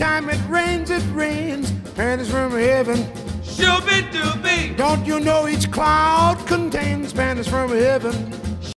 time it rains, panties from heaven. Shooby dooby. Don't you know each cloud contains panties from heaven?